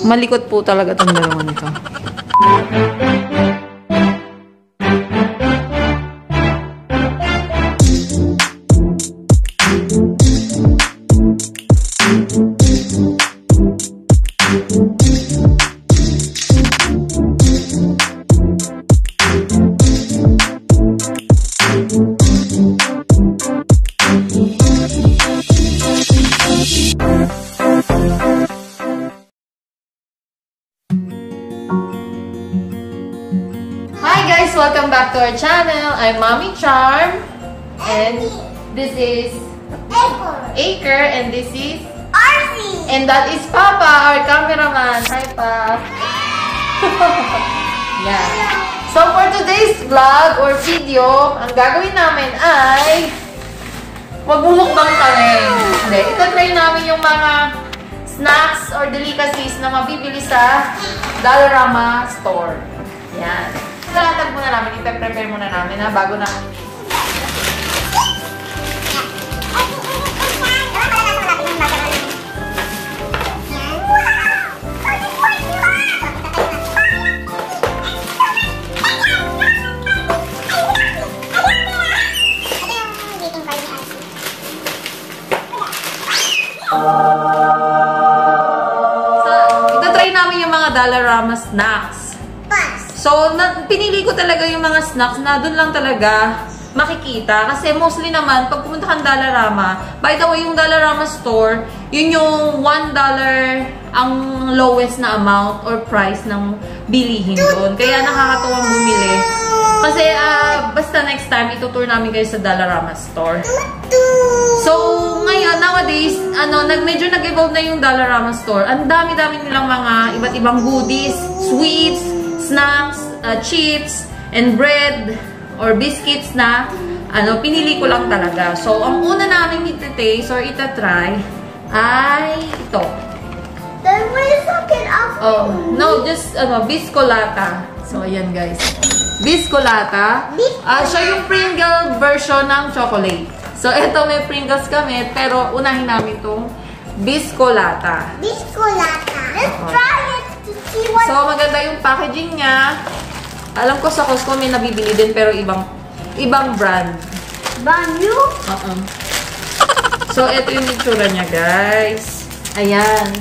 Malikot po talaga itong dalawa nito. Welcome back to our channel. I'm Mommy Charm, and this is Acre, and this is Archie, and that is Papa, our cameraman. Hi, Pa. Yeah. So for today's vlog or video, ang gagawin namin ay magmumukbang kami. Hindi, ito-try namin yung mga snacks or delicacies na mabibili sa Dollarama Store. Yan. Talatag muna namin, ipe-prepare muna namin na bago namin. So, ito-try namin yung mga Dollarama snacks. So, pinili ko talaga yung mga snacks na doon lang talaga makikita. Kasi mostly naman, pag pumunta kang Dollarama, by the way, yung Dollarama Store, yun yung $1 ang lowest na amount or price ng bilihin doon. Kaya nakakatuwang bumili. Kasi, basta next time, itutour namin kayo sa Dollarama Store. So, ngayon, nowadays, medyo nag-evolve na yung Dollarama Store. Ang dami-dami nilang mga iba't ibang goodies, sweets, snacks, chips, and bread, or biscuits na, pinili ko lang talaga. So, ang una namin iti-taste or ita-try ay ito. Then what is fucking up? Oh, no, just, biscolata. So, ayan guys. Biscolata. Siya yung Pringle version ng chocolate. So, ito may Pringles kami, pero unahin namin itong biscolata. Biscolata. Let's try it to see what... So, maganda yung packaging niya. Alam ko sa Costco may nabibili din, pero ibang brand. Brand new? So, ito yung itsura niya, guys. Ayan.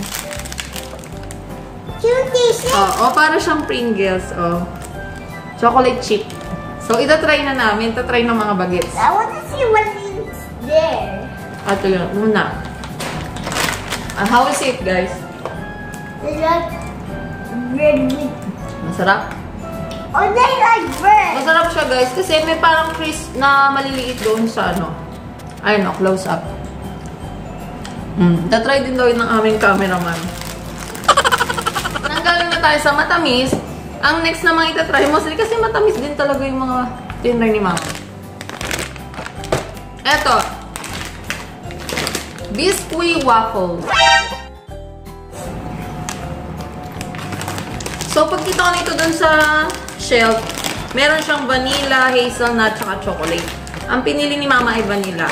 Cutie. Para siyang Pringles, chocolate chip. So, itatry na namin. Itatry ng mga bagets. I want to see what is there. Ito yun. Muna. How is it, guys? Is that bread with... Masarap? Oh, they like bread. Masarap siya, guys. Kasi may parang crisp na maliliit doon sa ayun, close up. Tatry din daw yun ng aming cameraman. Nanggaling na tayo sa matamis. Ang next na mga itatry, mostly kasi matamis din talaga yung mga tinry ni Mama. Eto. Biscuit waffles. So, pag kita ko nito dun sa shelf, meron siyang vanilla, hazelnut, tsaka chocolate. Ang pinili ni Mama ay vanilla.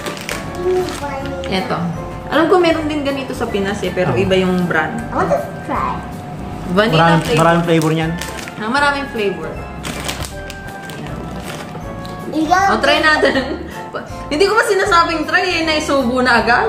Eto. Alam ko meron din ganito sa Pinas pero iba yung brand. I want to try. Vanilla flavor. Maraming flavor niyan. Maraming flavor. Try natin. Hindi ko pa sinasabing try naisubo na agad.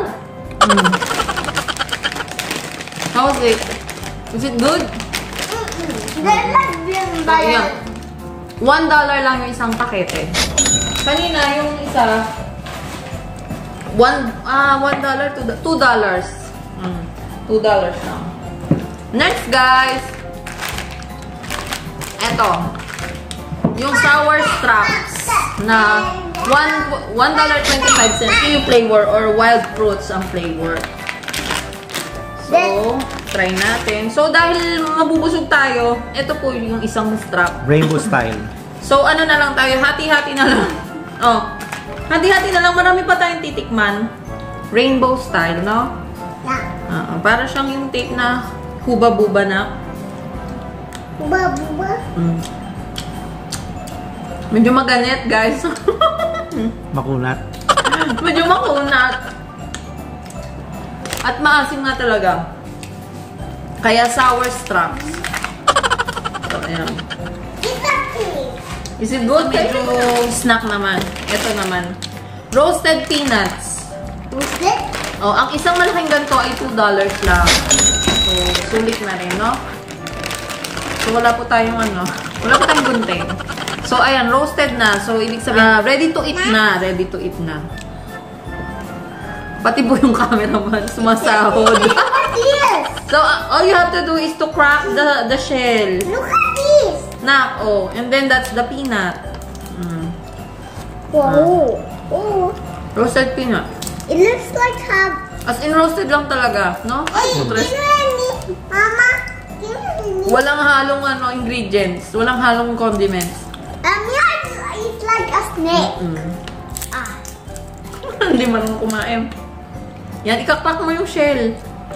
How is it? Is it good? They're like being by $1 lang yung isang pakete. Kanina yung isa $1 to $2. $2 lang. Next, guys. Eto. Yung sour straps na $1.25 yung flavor or wild fruits ang flavor. So, try natin. So, dahil mabubusog tayo, ito po yung isang strap. Rainbow style. So, ano na lang tayo? Hati-hati na lang. Hati-hati na lang. Marami pa tayong titikman. Rainbow style, no? Yeah. Para siyang yung tape na huba-buba na. Huba-buba? Medyo maganit, guys. Makunat. Medyo makunat. At maasim nga talaga. Kaya sour straps. So, ayan. Is it good? Medyo snack naman. Ito naman. Roasted peanuts. Roasted? Oh, ang isang malaking ganito ay $2 lang. So, sulit na rin, no? So, wala po tayong wala po tayong gunting. So, ayan, roasted na. So, ibig sabihin, ready to eat na. Ready to eat na. Pati po yung cameraman, sumasahod. Look at this! So, all you have to do is to crack the shell. Look at this! Na, oh. And then, that's the peanut. Whoa. Oh. Roasted peanut. It looks like As in, roasted lang talaga, no? Putres. Mama, give me. Walang halong ingredients. Walang halong condiments. Yeah, it's like a snake. Ah. Hindi marunong kumain. Yan, ikakpak mo yung shell.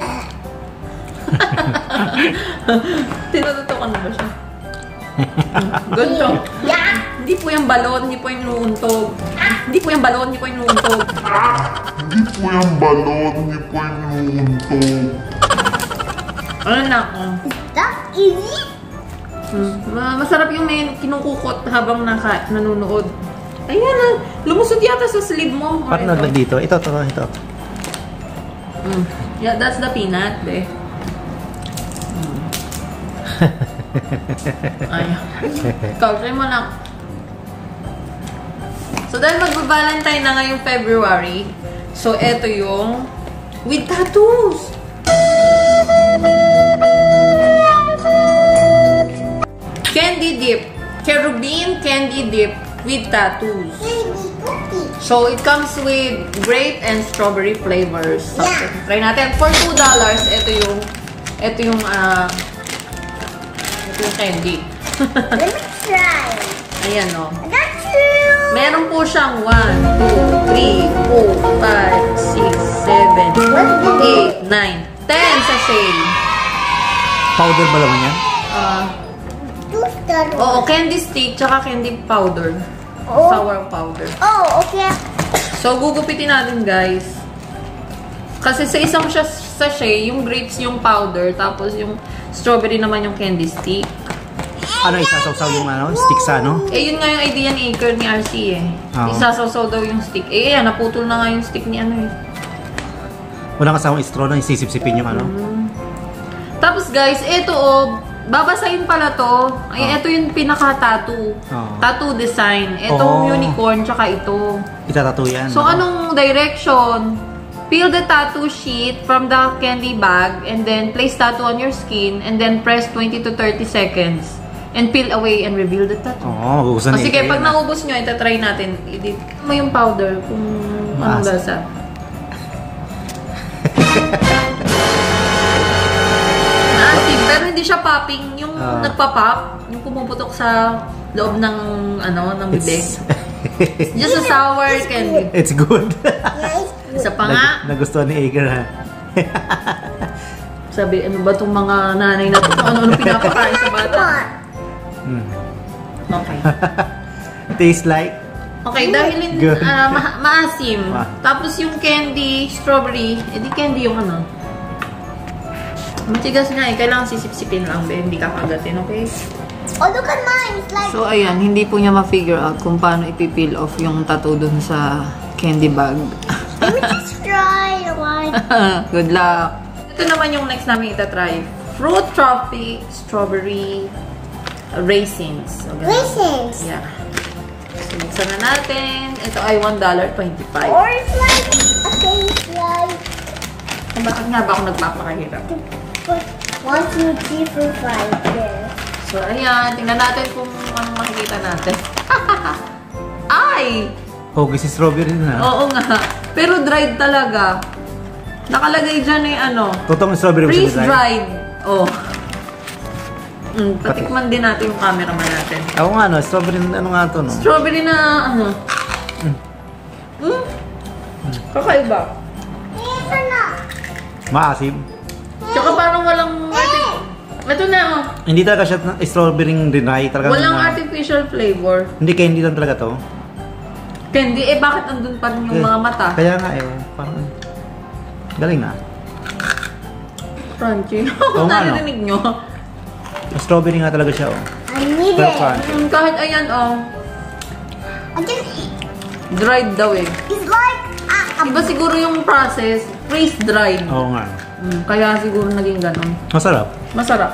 Tinututukan na ba siya? Good job. Yeah. Hindi po yung balon, hindi po yung inuuntog. Hindi po yung balon, hindi po yung inuuntog. Hindi po yung balon, hindi po yung inuuntog. Ano na ako? That's easy. Masarap yung may kinukukot habang nanonood. Ayan, lumusod yata sa sleeve mo. Paano lang dito? Ito. Yeah, that's the peanut, be. Ay. Ikaw, try mo lang. So, dahil mag-Valentine na ngayong February, so, eto yung with tattoos. Candy dip. Cherubim candy dip with tattoos. So, it comes with grape and strawberry flavors. So, try natin. For $2, ito yung candy. Let me try. Ayan, o. I got two. Meron po siyang 1, 2, 3, 4, 5, 6, 7, 8, 9, 10 sachet. Powder ba naman yan? Two star. Oo, candy stick, tsaka candy powder. Oh. Sour powder. Oh, okay. So, gugupitin natin, guys. Kasi sa isang sachet, yung grapes yung powder, tapos yung strawberry naman yung candy stick. Ano, isasawsaw yung stick sa Eh, yun nga yung idea ni Acre ni RC eh. Oo. Isasawsaw daw yung stick. Eh, ayan, naputol na nga yung stick ni eh. Walang kasamang straw na isisip-sipin yung Tapos guys, ito babasahin pala to. Ay, ito yung pinaka-tattoo. Tattoo design. Itong unicorn, tsaka ito. Itatattoo yan. So, anong direction? Peel the tattoo sheet from the candy bag and then place tattoo on your skin and then press 20 to 30 seconds. And peel away and reveal the tattoo. Oo, gusto ni Sige, pag naubos nyo, itatry natin. I-dip mo yung powder kung anong lasa. Naasim, pero hindi siya popping. Yung nagpa-pop, yung pumuputok sa loob ng, ng bibig. It's just a sour candy. It's good. Isa pa nga. Nagustuhan ni Ager, ha? Sabi, ano ba itong mga nanay na ito? Ano pinapakain sa bata? Okay. Taste like? Okay, dahil Good. maasim. Tapos yung candy, strawberry, edi candy yung matigas nga kailangan sisip-sipin lang, hindi kakagatin, okay? Oh, look at mine. It's like... So, ayan, hindi po niya ma-figure out kung paano ipipeel off yung tattoo dun sa candy bag. Let me just try one. Good luck! Ito naman yung next namin itatry. Fruit Trophy Strawberry Raisins. So, Raisins. Yeah. So, buksan na natin. Ito ay $1.25. Or it's like a taste like... Bakit nga ba ako nagpapakahirap? Put 1, 2, 3, 4, 5 there. So, ayan. Tingnan natin kung anong makikita natin. Ay! Okay, si strawberry na. Oo nga. Pero dried talaga. Nakalagay dyan eh, Totoong strawberry ba siya design? freeze-dried. Oh. Patikman din natin yung cameraman natin. Ako nga, strawberry, ano nga to, no? Strawberry na, kakaiba. Ito na. Maasim. Tsaka parang walang, ito na, Hindi talaga siya strawberry dry. Talaga walang artificial flavor. Hindi, candy lang talaga to. Candy, bakit andun pa rin yung mga mata? Kaya nga, parang galing na. Crunchy. Oo nga, no? Narinig nyo? Strawberry nga talaga siya, oh. I need Pero it. crunchy. Kahit ayan, oh. I can eat. Dried daw eh. It's like Iba siguro yung process, freeze-dried. Oo nga. Kaya siguro naging ganun. Masarap. Masarap.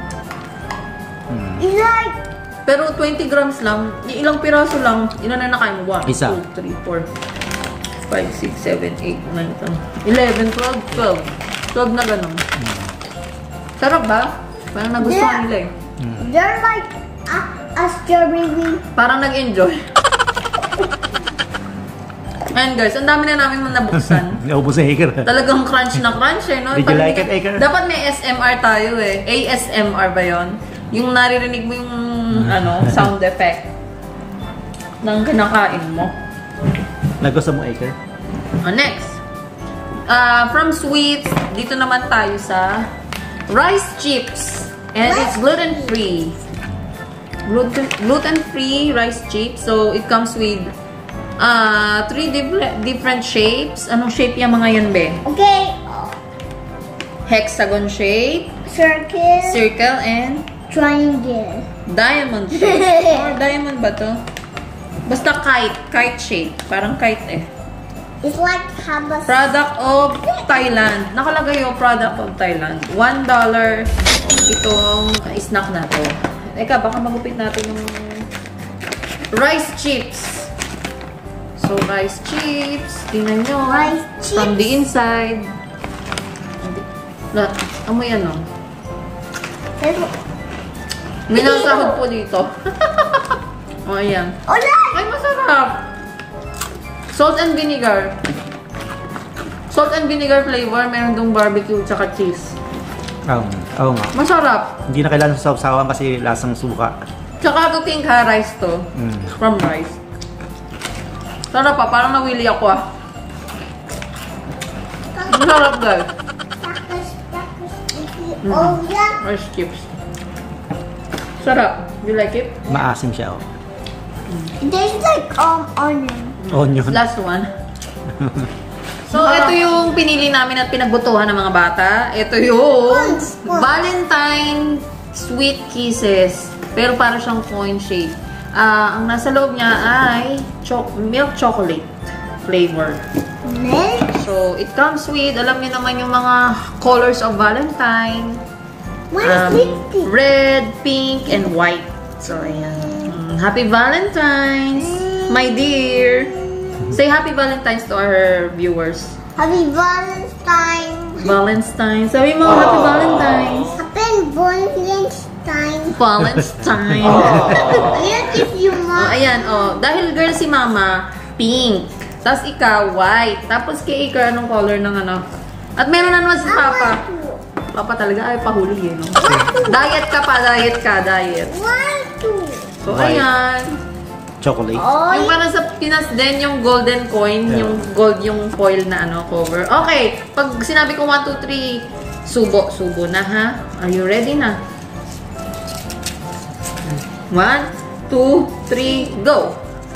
it's like Pero 20 grams lang, ilang piraso lang, ilan na nakain mo? 1, Isa. 2, 3, 4, 5, 6, 7, 8, 9, 10, 11, 12. 12 na ganun. Sarap ba? Parang nagustuhan nila eh. they're like a strawberry. Parang nag-enjoy. Ayan guys, ang dami na namin nabuksan. Naubos sa Haker. Talagang crunch na crunch eh, no? Did you Parang like it, Aker? Dapat may SMR tayo eh. ASMR ba yon? Yung naririnig mo yung sound effect ng kinakain mo. Nagustuhan mo, Aker? Next. From sweets, dito naman tayo sa rice chips. And it's gluten-free. Gluten-free rice chips. So, it comes with 3 different shapes. Anong shape yung mga yan, be? Okay. Hexagon shape, circle, and Triangle. diamond shape. Or diamond ba to? Basta kite shape. Parang kite eh. It's like have a Product of Thailand. Nakalagay yung product of Thailand. $1 itong snack na to. Eka, baka magupit natin yung rice chips. So, rice chips. Tingnan nyo. Rice chips. From the inside. Amoy ano? May nasahod po dito. O, ayan. Ay, masarap! Salt and vinegar. Salt and vinegar flavor. Meron dong barbecue tsaka cheese. Oo nga. Masarap. Hindi na kailangan sa sausawan kasi lasang suka. Tsaka to think ha, rice to. From rice. Sarap pa. Parang nawili ako ah. Masarap guys. Oh yeah. Rice chips. Sarap. You like it? Maasim siya, oh. There's like onion. Onion. Last one. So, ito yung pinili namin at pinagbutuhan ng mga bata. Ito yung Valentine Sweet Kisses. Pero para siyang coin shape. Ang nasa loob niya ay milk chocolate flavor. So, it comes with, alam niyo naman yung mga colors of Valentine. Red, pink, and white. So, ayan. Happy Valentine's, my dear. Say Happy Valentine's to our viewers. Happy Valentine's. Valentine's. Sabi mo, Happy Valentine's. Happy Valentine's. Valentine. Ayan, if you want. Ayan, dahil girl si mama, pink. Tapos ikaw, white. Tapos kay Iker, anong color ng ano? At meron na naman si Papa. Papa talaga, ay pahuli no? Diet ka pa, diet ka, diet. So, White. ayan. Chocolate. Yung parang sa Pinas din, yung golden coin, yung gold yung foil na cover. Okay, pag sinabi ko 1, 2, 3, subo na ha. Are you ready na? 1, 2, 3, go!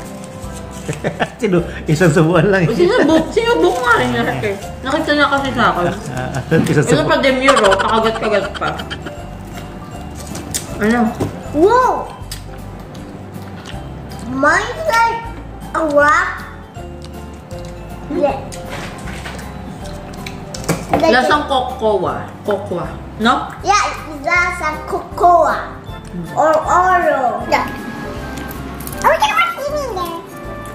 Sino? Isang subuan lang. Sinubok nga rin niya. Nakita niya kasi sa akin. Isang Ito pa subuan. demure, pakagat-kagat pa. Ano? Whoa! Mine's like a rock. Yeah. Lasang kokwa. Kokwa. No? Yeah, that's a cocoa. Or Oro. Yeah. Oh, we can watch TV in there.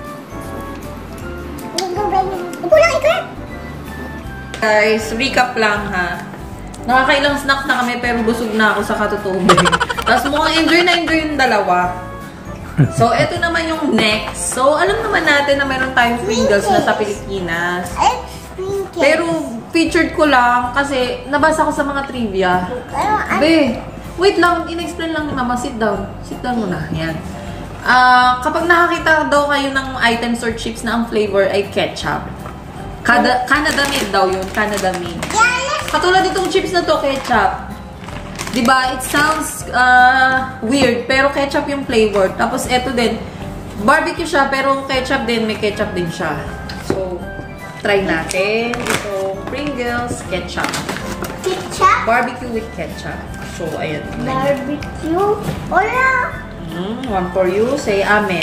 Ito lang, Iker. Guys, recap lang ha. Nakakailang snacks na kami pero busog na ako sa katutubig. Tapos mukhang enjoy na enjoy yung dalawa. So, eto naman yung next. So, alam naman natin na meron tayong Pringles na sa Pilipinas. Pero, featured ko lang kasi nabasa ko sa mga trivia. Be, wait lang. In-explain lang ni Mama. Sit down. Sit down muna. Yan. Kapag nakakita daw kayo ng items or chips na ang flavor ay ketchup. Canada made daw yun. Canada made. Katulad itong chips na to, ketchup. Diba? It sounds weird, pero ketchup yung flavor. Tapos eto din, barbecue siya, pero ketchup din, may ketchup din siya. So, try natin itong Pringles ketchup. ketchup. Barbecue with ketchup. So, ayan. Barbecue. Hola. 1 for you. Say amen.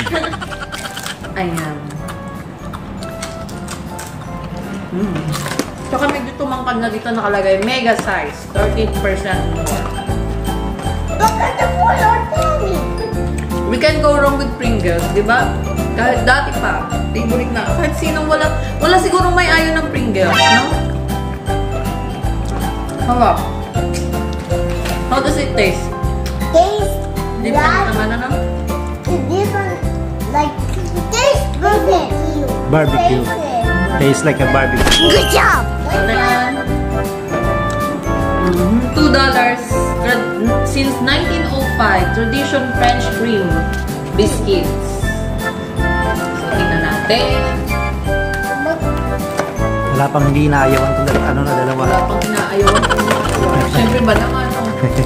Ayan. Tsaka medyo tumangkad na dito nakalagay. Mega size. 13% more. Look at the color, Daddy. We can go wrong with Pringles, di ba? Kahit dati pa, favorite na. Kahit sinong wala siguro may ayaw ng Pringles, no? How does it taste? Taste Different naman, ano? different, like, taste different. Barbecue. Tastes like a barbecue. Good job. Ano yan? $2 since 1905. Tradition French cream biscuits. So, tingnan natin. Wala pang hindi inaayawan ito. Ano na, dalawa. Wala pang inaayawan. Siyempre ba naman, no?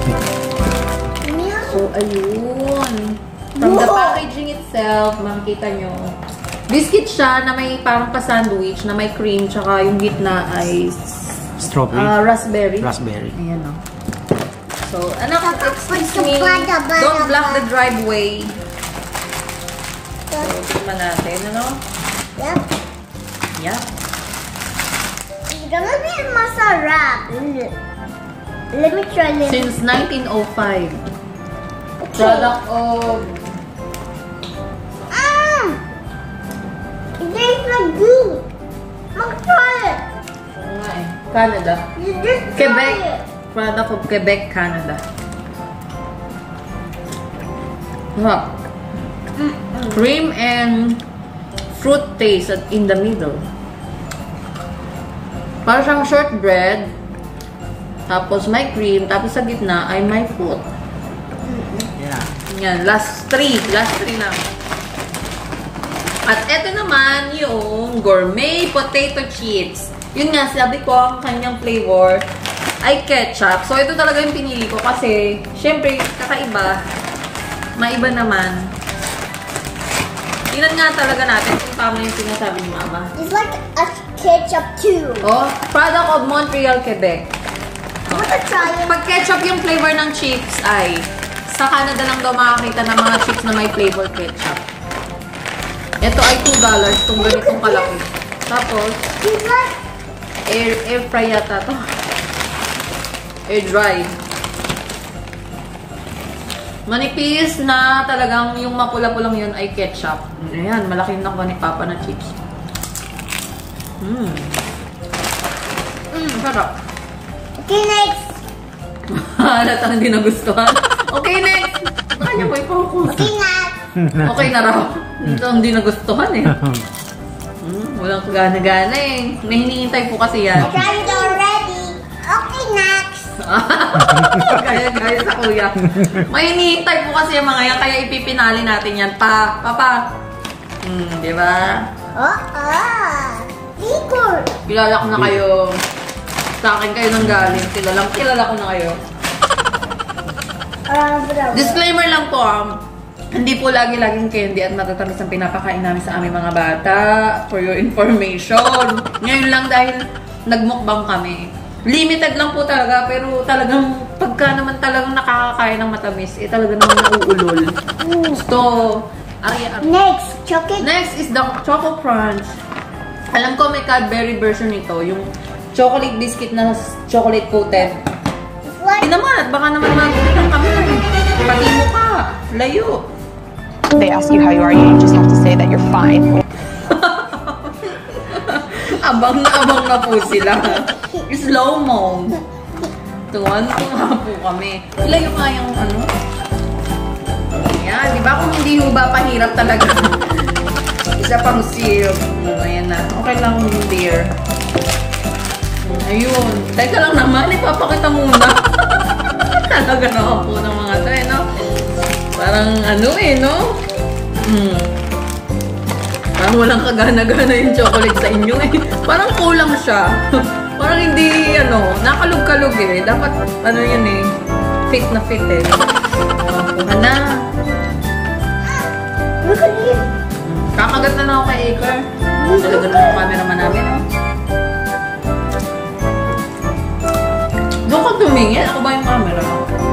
So, ayun. From the packaging itself, makikita nyo. Biscuit siya na may parang pa-sandwich, na may cream, tsaka yung gitna ay Strawberry. raspberry. Raspberry. Ayan, no? So, anak, excuse me. Don't block the driveway. So, tignan natin, ano? Yep. Yeah. It's gonna be masarap. Let me try this. Since 1905. Product of... It tastes like good. Mag-try it. Ano nga eh? Canada. You just try Quebec. it. Product of Quebec, Canada. Wow. Cream and fruit taste in the middle. Parang siyang shortbread. Tapos may cream. Tapos sa gitna ay may fruit. Yeah. Yan. Last three. Last three na. At eto naman yung gourmet potato chips. Yun nga, sabi ko, ang kanyang flavor ay ketchup. So, ito talaga yung pinili ko kasi, syempre, kakaiba. Maiba naman. Tingnan nga talaga natin kung tama yung sinasabi ni Mama. It's like a ketchup too. Oh, product of Montreal, Quebec. I'm gonna try it. Pag ketchup yung flavor ng chips ay, sa Canada lang daw makakita ng mga chips na may flavor ketchup. Ito ay $2 itong ganitong kalaki. Tapos, It's like air fry yata to. Air dry. Manipis na talagang yung mapula-pulang yun ay ketchup. Ayan, malaki na ko ni Papa na chips. Sarap. okay, next. Halatang hindi nagustuhan. Okay, next. Kanya mo i-focus. Okay, next. Okay na raw. Ito hindi nagustuhan eh. Walang kagana-gana eh. May hinihintay po kasi yan. I tried it already. Okay, next. Gaya sa kuya. May hinihintay po kasi yung mga yan, kaya ipipinali natin yan. Papa. Di ba? Liquor. Kilala ko na kayo. Sa akin kayo nang galing. Kilala ko na kayo. Disclaimer lang po, hindi po lagi-laging candy at matatamis ang pinapakain namin sa aming mga bata. For your information. Ngayon lang dahil nagmukbang kami. Limited lang po talaga, pero talagang pagka naman talagang nakakakain ng matamis, eh talaga naman nauulol. So, Next, chocolate. next is the Choco Crunch. Alam ko may Cadbury version nito, yung chocolate biscuit na chocolate coated. It's like Naman, baka naman magkakita kami. Pati mo ka. Layo. They ask you how you are, you just have to say that you're fine. Abang na po sila. Slow-mo. Tuwan-tuwa po kami. Layo nga yung ano. Ayan, di ba kung hindi ho ba pahirap talaga? Isa pang syrup. Ayan na. Okay lang, dear. Ayun. Teka lang naman, ipapakita muna. Talaga naman po ng mga to, eh, no? Parang ano eh, no? Parang walang kagana-gana yung chocolate sa inyo eh. Parang kulang siya. Parang hindi, ano, nakalog-kalog eh. Dapat, ano yun eh, fit na fit eh. Kuha na. look at this. Kakagat na ako kay Aker. Talaga na yung cameraman namin, no? tumingin? Ako ba yung camera?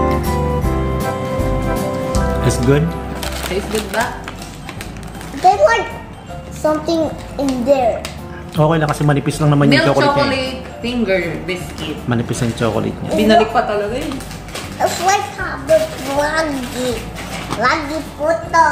It's good? Tastes good ba? There's like something in there. Okay lang kasi manipis lang naman yung Milk chocolate niya. chocolate finger biscuit. Manipis ang chocolate niya. Binalik pa talaga eh. It's like habit lagi. Lagi puto.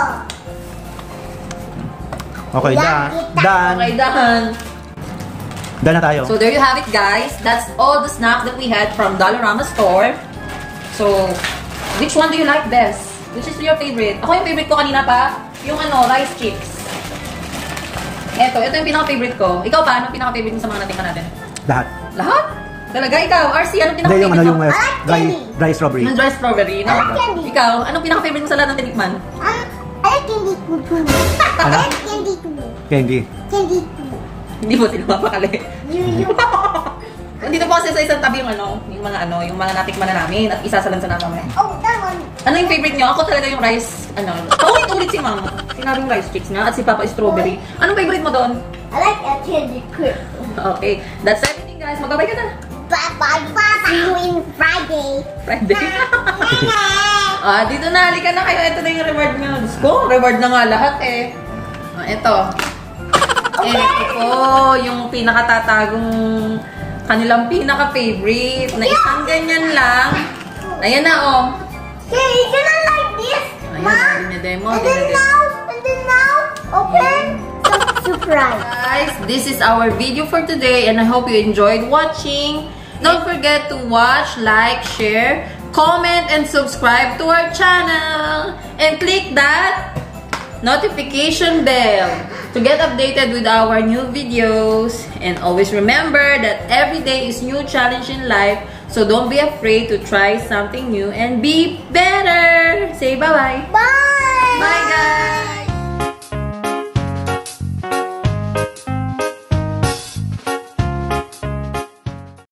Okay, done. Okay, done. Done na tayo. So there you have it, guys. That's all the snacks that we had from Dollarama Store. So, which one do you like best? Which is your favorite? Ako yung favorite ko kanina pa, yung rice chips. Ito yung pinaka-favorite ko. Ikaw pa, anong pinaka-favorite mo sa mga natikman natin? Lahat. Lahat? Talaga, ikaw, RC, anong Hindi, yung pinaka-favorite mo? dry strawberry. Yung dry strawberry. No? candy. Ikaw, anong pinaka-favorite mo sa lahat ng tinikman? I like candy too. I like candy too. Candy. Candy too. Hindi mo sila mapakali. You. Nandito po kasi sa isang tabi yung yung mga natikman na namin at isasalansan na kami. Oh, that one. Ano yung favorite nyo? Ako talaga yung rice, paulit-ulit si Mama. Sinabing rice chicks nga at si Papa strawberry. Anong favorite mo doon? I like a candy crisp. Okay, that's everything guys. Magbabay ka na. Bye. See you in Friday. Friday. Dito na. Halika na kayo. Ito na yung reward nyo. Diyos ko, reward na nga lahat eh. Ito. Ito po, yung pinakatatagong kanilang pinaka-favorite na isang ganyan lang. Ayan na oh. Okay, you gonna like this, Ayan, Mom? dinedemo, And then now, open the surprise. Guys, this is our video for today and I hope you enjoyed watching. Don't forget to watch, like, share, comment, and subscribe to our channel. And click that notification bell to get updated with our new videos. And always remember that every day is new challenge in life. So don't be afraid to try something new and be better. Say bye-bye.